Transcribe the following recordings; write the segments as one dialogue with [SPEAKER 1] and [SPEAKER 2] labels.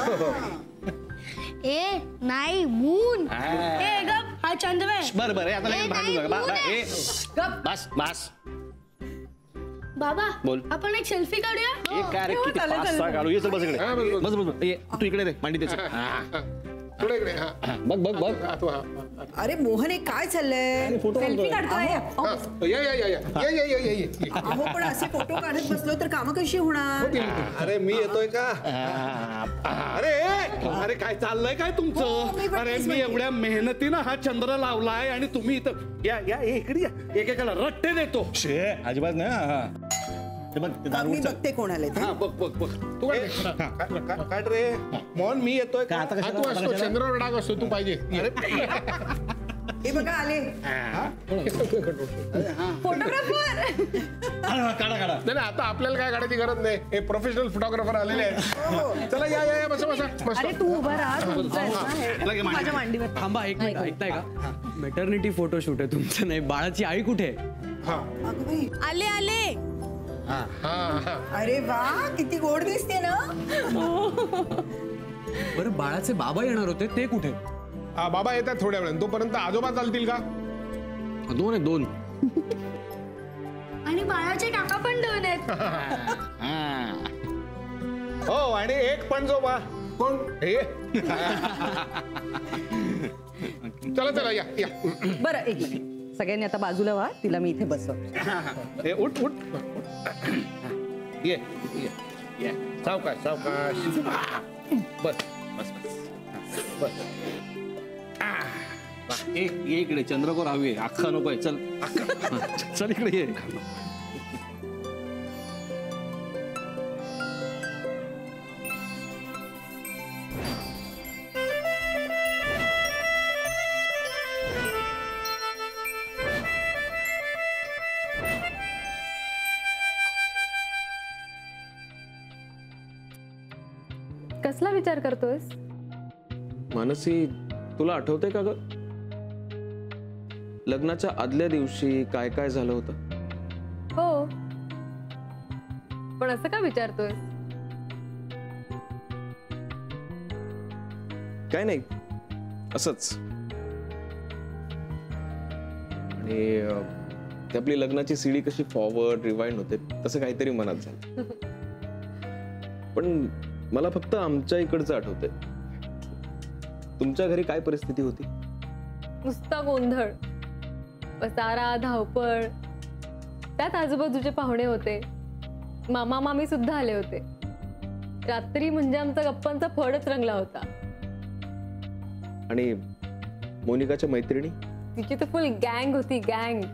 [SPEAKER 1] ए नाही मून. ए गप हा चंद्र आहे.
[SPEAKER 2] बरं बरं आता नाही भांडू नका. ए बस बस.
[SPEAKER 1] बाबा
[SPEAKER 2] बोल.
[SPEAKER 1] आपण एक सेल्फी काढूया.
[SPEAKER 2] एक काय रे किती 5-6 काढू. ये चल बस इकडे. बस बस ये तू इकडे दे मांडी त्याची.
[SPEAKER 3] थोडे इकडे.
[SPEAKER 2] बघ बघ बघ.
[SPEAKER 4] अरे मोहन हे काय चाललंय? सेल्फी काढतोय. अहो पण असे फोटो काढत बसलो तर कामं कशी होणार?
[SPEAKER 3] अरे मी येतोय का? अरे अरे काय चाललंय काय तुमचं?
[SPEAKER 2] अरे मी एवढ्या मेहनतीनं हा चंद्र लावलाय आणि तुम्ही इथं या या इकडे या. एकेकाला रट्टे देतो.
[SPEAKER 5] शे अजिबात नाही.
[SPEAKER 4] मी बघते कोणाला ते.
[SPEAKER 3] बघ बघ बघ तू काय रे मोहन मी येतोय का? तू असतो चंद्रावर डाग असतो तू पाहिजे.
[SPEAKER 4] हे बघा आले फोटोग्राफर.
[SPEAKER 5] काढा काढा.
[SPEAKER 3] नाही आता आपल्याला काय काढायची गरज नाही. हे प्रोफेशनल फोटोग्राफर आलेले आहेत. चला या या बसा बसा.
[SPEAKER 4] अरे तू उभा राहा. माझ्या मांडीवर.
[SPEAKER 6] थांबा एक मिनिट. ऐकताय का? मॅटर्निटी फोटोशूट आहे तुमचं. नाही बाळाची आई कुठे?
[SPEAKER 4] आले आले. अरे वा किती गोड दिसते ना.
[SPEAKER 6] बरं बाळाचे बाबा येणार होते ते कुठे?
[SPEAKER 3] बाबा येतात थोड्या वेळाने. तोपर्यंत आजोबा चालतील का?
[SPEAKER 6] 2 आहे 2.
[SPEAKER 1] आणि बाळाचे काका पण 2 आहेत.
[SPEAKER 3] हो आणि एक पणजोबा. कोण हे? चला चला या या.
[SPEAKER 4] बरं एक मिनिट सगळ्यांनी आता बाजूला व्हा. तिला मी इथे बसव.
[SPEAKER 3] उठ उठ. ये ये सावकाश सावकाश. बस बस बस.
[SPEAKER 2] ये इकडे चंद्रकोर हवी. अख्खा नकोय. चल चल इकडे ये.
[SPEAKER 7] कसला विचार करतोयस?
[SPEAKER 8] मानसी तुला आठवतंय का ग लग्नाच्या आदल्या दिवशी काय काय झालं होतं?
[SPEAKER 7] हो पण असं का विचारतोयस?
[SPEAKER 8] काय नाही असंच. आणि ती आपली लग्नाची सीडी कशी फॉरवर्ड रिवाइंड होते तसं काहीतरी मनात झालं. पण मला फक्त आमच्या इकडचं आठवतंय. तुमच्या घरी काय परिस्थिती होती?
[SPEAKER 7] नुसता गोंधळ, पसारा, धावपळ. त्यात आजूबाजूचे पाहुणे होते. मामा मामी सुद्धा आले होते. रात्री म्हणजे आमचा गप्पांचा फडच रंगला होता.
[SPEAKER 8] आणि मोनिकाच्या मैत्रिणी?
[SPEAKER 7] तिची तर फुल गँग होती, गँग.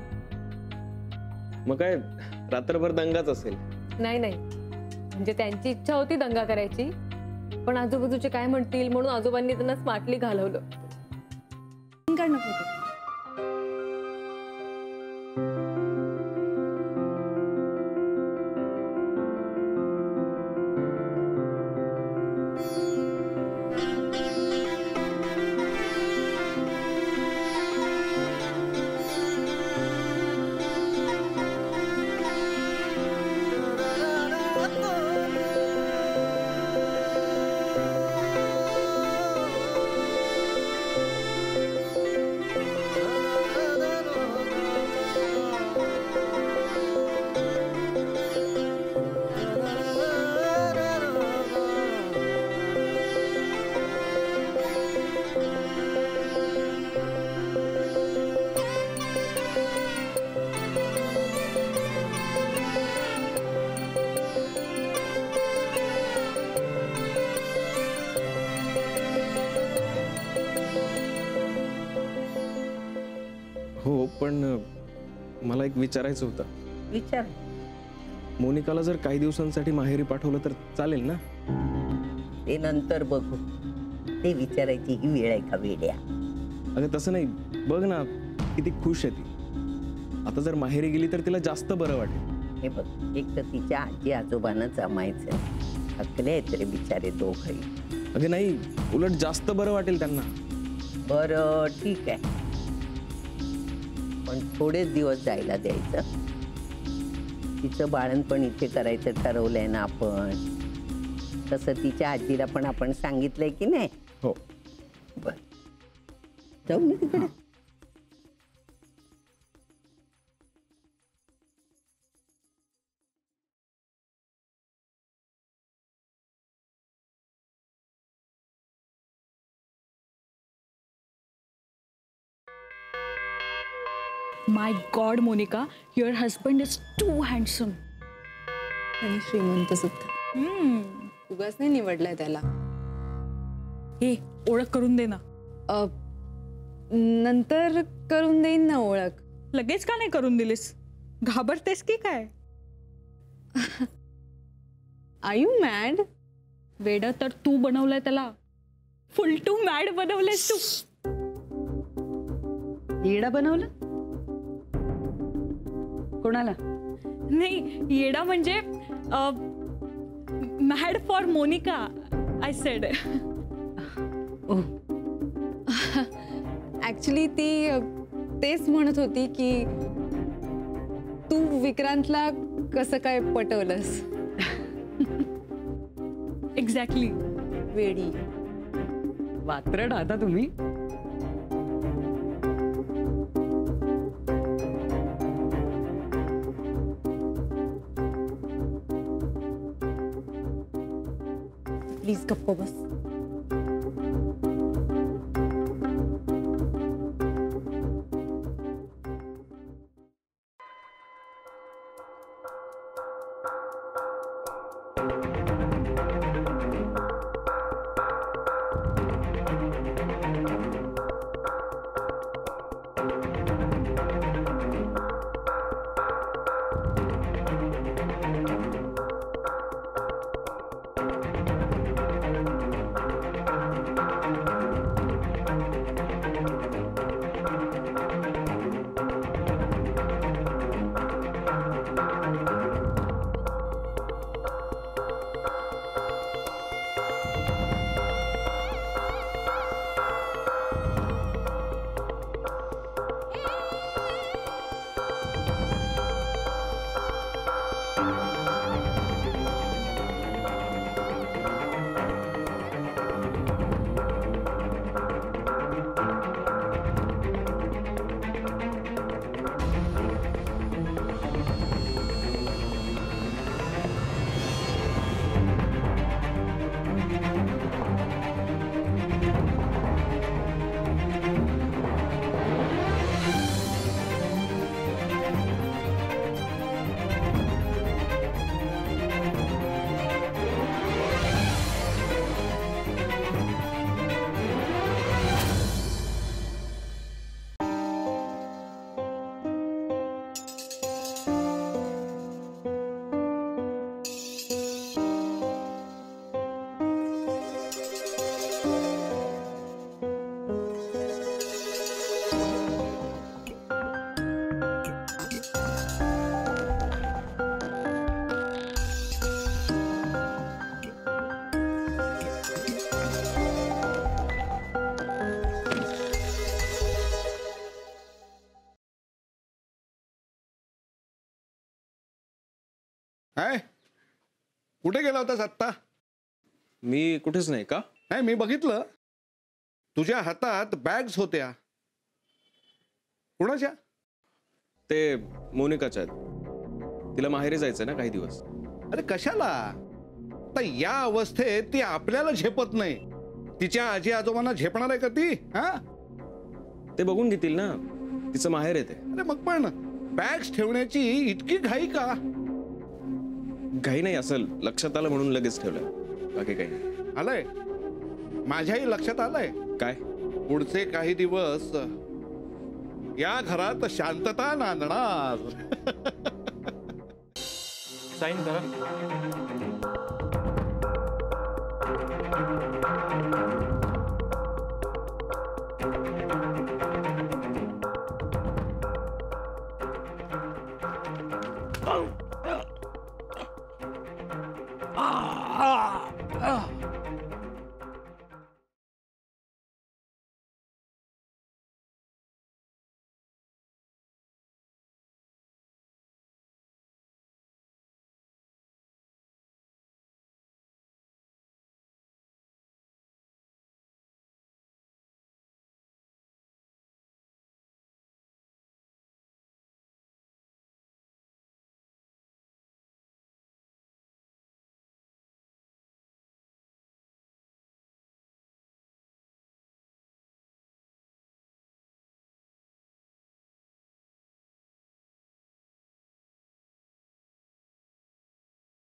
[SPEAKER 8] मग काय रात्रभर दंगाच असेल?
[SPEAKER 7] नाही नाही म्हणजे त्यांची इच्छा होती दंगा करायची, पण आजूबाजूचे काय म्हणतील म्हणून आजोबांनी त्यांना स्मार्टली घालवलं.
[SPEAKER 8] हो पण मला एक विचारायचं होतं.
[SPEAKER 4] विचार.
[SPEAKER 8] मोनिकाला जर काही दिवसांसाठी माहेरी पाठवलं तर चालेल ना?
[SPEAKER 9] ते नंतर बघू. ते विचारायची ही वेळ आहे का वेड्या?
[SPEAKER 8] अगं तसं नाही. बघ ना किती खुश आहे ती. आता जर माहेरी गेली तर तिला जास्त बरं वाटेल.
[SPEAKER 9] हे बघ एक तर तिच्या आजी आजोबांना जमायचं. थकले आहेत रे बिचारे दोघही.
[SPEAKER 8] अगं नाही उलट जास्त बरं वाटेल त्यांना.
[SPEAKER 9] बरं ठीक आहे पण थोडेच दिवस जायला द्यायचं. तिचं बाळणपण इथे करायचं ठरवलंय ना आपण. तसं तिच्या आजीला पण आपण सांगितलंय की नाही?
[SPEAKER 8] हो.
[SPEAKER 9] बर, जाऊ मी तिकडे.
[SPEAKER 10] My God, Monica, your husband is too handsome.
[SPEAKER 11] आणि श्रीमंत सुद्धा. उगाच नाही निवडलाय त्याला.
[SPEAKER 10] हे ओळख करून दे ना.
[SPEAKER 11] नंतर करून देईन ना ओळख.
[SPEAKER 10] लगेच का नाही करून दिलीस? घाबरतेस की काय?
[SPEAKER 11] Are you mad?
[SPEAKER 10] वेडा तर तू बनवलंय त्याला. फुल टू मॅड बनवलंयस तू.
[SPEAKER 12] येडा बनवलं? कोणाला?
[SPEAKER 10] नाही, येडा म्हणजे mad for Monika I said.
[SPEAKER 11] Actually ती तेच म्हणत होती की तू विक्रांतला कसं काय पटवलंस.
[SPEAKER 10] एक्झॅक्टली.
[SPEAKER 11] वेडी.
[SPEAKER 12] वात्रट आता तुम्ही.
[SPEAKER 11] प्लीज गप्प बस.
[SPEAKER 3] काय कुठे गेला होतास आत्ता?
[SPEAKER 8] मी कुठेच नाही. का?
[SPEAKER 3] नाही, मी बघितलं तुझ्या हातात बॅग्स होत्या. कुणाच्या?
[SPEAKER 8] ते मोनिकाच्या आहेत. तिला माहेरी जायचं ना काही दिवस.
[SPEAKER 3] अरे कशाला? आता या अवस्थेत ती आपल्याला झेपत नाही. तिच्या आजी आजोबांना झेपणार आहे का ती? हा,
[SPEAKER 8] ते बघून घेतील ना. तिचं माहेर येते.
[SPEAKER 3] अरे मग पण बॅग्स ठेवण्याची इतकी घाई का?
[SPEAKER 8] घाई नाही, असेल लक्षात आलं म्हणून लगेच ठेवलं. बाकी काही नाही.
[SPEAKER 3] आलंय माझ्याही लक्षात आलंय.
[SPEAKER 8] काय?
[SPEAKER 3] पुढचे काही दिवस या घरात शांतता नांदणार.
[SPEAKER 5] साईन करा.